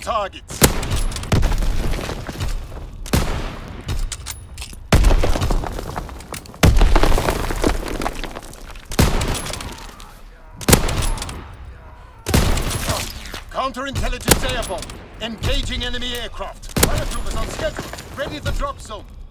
targets. Counterintelligence airborne. Engaging enemy aircraft. Paratroopers on schedule. Ready the drop zone.